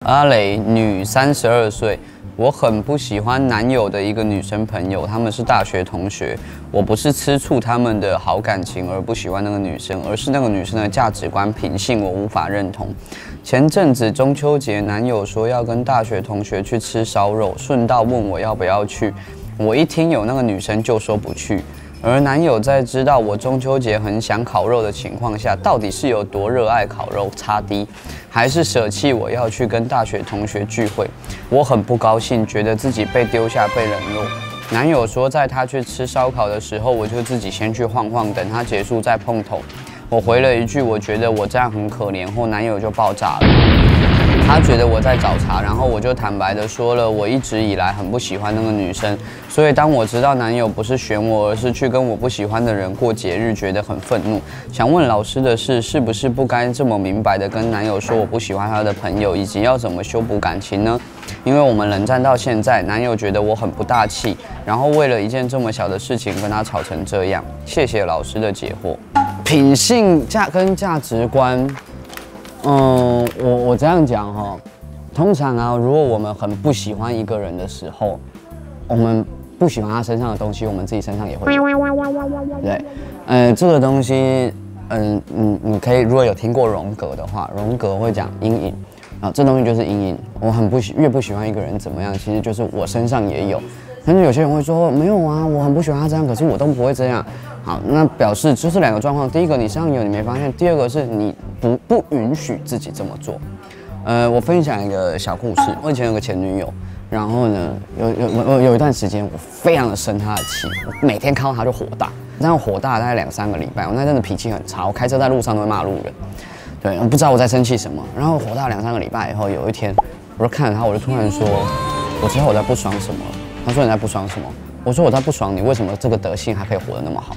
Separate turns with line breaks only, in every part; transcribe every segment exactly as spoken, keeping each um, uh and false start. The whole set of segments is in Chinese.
阿蕾，女，三十二岁。我很不喜欢男友的一个女生朋友，他们是大学同学。我不是吃醋他们的好感情而不喜欢那个女生，而是那个女生的价值观、品性我无法认同。前阵子中秋节，男友说要跟大学同学去吃烧肉，顺道问我要不要去。我一听有那个女生就说不去。而男友在知道我中秋节很想烤肉的情况下，到底是有多热爱烤肉擦低，还是舍弃我要去跟大学同学聚会？我很不高兴，觉得自己被丢下、被冷落。男友说，在他去吃烧烤的时候，我就自己先去晃晃，等他结束再碰头。我回了一句，我觉得我这样很可怜，后男友就爆炸了。他觉得我在找茬，然后我就坦白的说了，我一直以来很不喜欢那个女生，所以当我知道男友不是选我，而是去跟我不喜欢的人过节日，觉得很愤怒。想问老师的是，是不是不该这么明白的跟男友说我不喜欢他的朋友，以及要怎么修补感情呢？因为我们冷战到现在，男友觉得我很不大气，然后为了一件这么小的事情跟他吵成这样。谢谢老师的解惑。品性价跟价值观。嗯，我我这样讲哈，通常啊，如果我们很不喜欢一个人的时候，我们不喜欢他身上的东西，我们自己身上也会有。对，呃，这个东西，嗯嗯，你可以如果有听过荣格的话，荣格会讲阴影，啊，这东西就是阴影。我很不喜，越不喜欢一个人怎么样，其实就是我身上也有。但是有些人会说没有啊，我很不喜欢他这样，可是我都不会这样。好，那表示就是两个状况。第一个，你身上有你没发现；第二个是你不不允许自己这么做。呃，我分享一个小故事。我以前有个前女友，然后呢，有有有有一段时间，我非常的生她的气，我每天看到她就火大，这样火大大概两三个礼拜。我那阵子脾气很差，我开车在路上都会骂路人。对，我不知道我在生气什么。然后火大两三个礼拜以后，有一天，我就看着她，我就突然说，我知道我在不爽什么。她说你在不爽什么？我说我在不爽你为什么这个德性还可以活得那么好。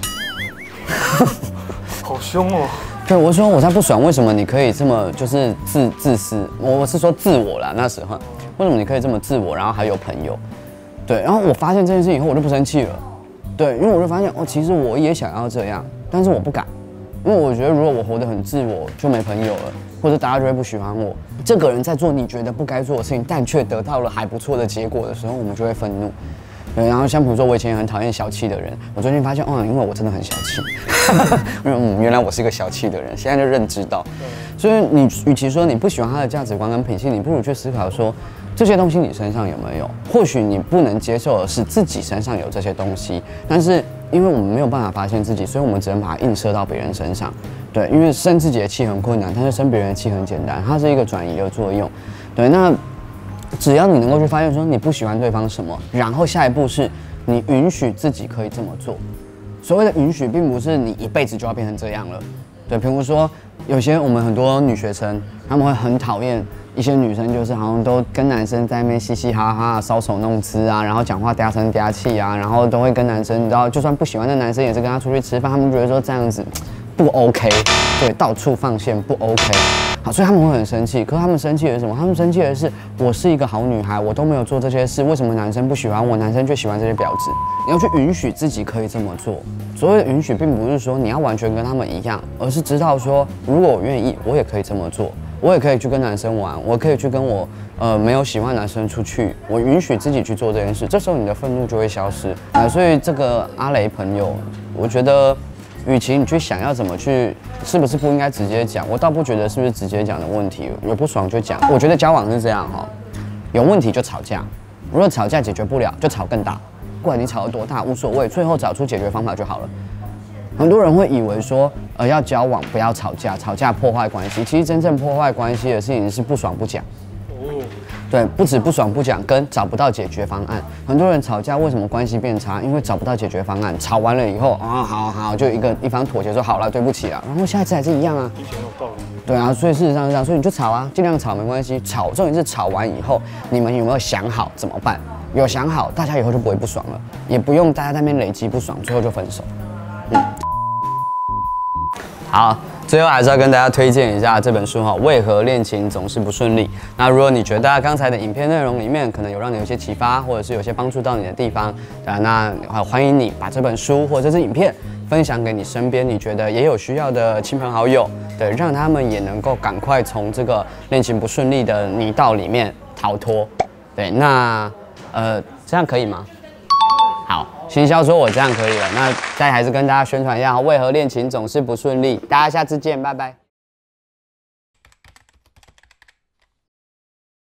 好凶哦！
对，我说我在不爽，为什么你可以这么就是自自私？我是说自我啦，那时候为什么你可以这么自我，然后还有朋友？对，然后我发现这件事以后，我就不生气了。对，因为我就发现哦，其实我也想要这样，但是我不敢，因为我觉得如果我活得很自我，就没朋友了，或者大家就会不喜欢我。这个人在做你觉得不该做的事情，但却得到了还不错的结果的时候，我们就会愤怒。对，然后像比如说，我以前也很讨厌小气的人，我最近发现，哦，因为我真的很小气，嗯，原来我是一个小气的人，现在就认知到。所以你与其说你不喜欢他的价值观跟品性，你不如去思考说，这些东西你身上有没有？或许你不能接受的是自己身上有这些东西，但是因为我们没有办法发现自己，所以我们只能把它映射到别人身上。对，因为生自己的气很困难，但是生别人的气很简单，它是一个转移的作用。对，那。只要你能够去发现说你不喜欢对方什么，然后下一步是你允许自己可以这么做。所谓的允许，并不是你一辈子就要变成这样了。对，比如说有些我们很多女学生，她们会很讨厌一些女生，就是好像都跟男生在那边嘻嘻哈哈、搔首弄姿啊，然后讲话嗲声嗲气啊，然后都会跟男生，你知道，就算不喜欢的男生也是跟他出去吃饭，他们觉得说这样子不 OK， 对，到处放线不 OK。好，所以他们会很生气。可是他们生气的是什么？他们生气的是，我是一个好女孩，我都没有做这些事，为什么男生不喜欢我，男生却喜欢这些婊子？你要去允许自己可以这么做。所谓的允许，并不是说你要完全跟他们一样，而是知道说，如果我愿意，我也可以这么做，我也可以去跟男生玩，我可以去跟我呃没有喜欢的男生出去，我允许自己去做这件事。这时候你的愤怒就会消失。啊，所以这个阿雷朋友，我觉得。与其你去想要怎么去，是不是不应该直接讲？我倒不觉得是不是直接讲的问题，有不爽就讲。我觉得交往是这样哈，有问题就吵架，如果吵架解决不了，就吵更大。不管你吵得多大无所谓，最后找出解决方法就好了。很多人会以为说，呃，要交往不要吵架，吵架破坏关系。其实真正破坏关系的事情是不爽不讲。对，不止不爽不讲，跟找不到解决方案。很多人吵架为什么关系变差？因为找不到解决方案。吵完了以后啊，好好，就一个一方妥协说好了，对不起了，然后下一次还是一样啊。
以前有道理。
对啊，所以事实上是这样，所以你就吵啊，尽量吵没关系。吵，重点是吵完以后，你们有没有想好怎么办？有想好，大家以后就不会不爽了，也不用大家在那边累积不爽，最后就分手。嗯，好。最后还是要跟大家推荐一下这本书哈，为何恋情总是不顺利？那如果你觉得刚才的影片内容里面可能有让你有些启发，或者是有些帮助到你的地方，啊，那欢迎你把这本书或者这支影片分享给你身边你觉得也有需要的亲朋好友，对，让他们也能够赶快从这个恋情不顺利的泥道里面逃脱。对，那呃，这样可以吗？好，行销说我这样可以了，那再还是跟大家宣传一下，为何恋情总是不顺利？大家下次见，拜拜。